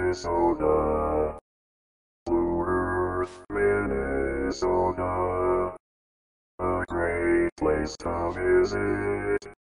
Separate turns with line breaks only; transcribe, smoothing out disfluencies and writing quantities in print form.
Minnesota. Blue Earth, Minnesota. A great place to visit.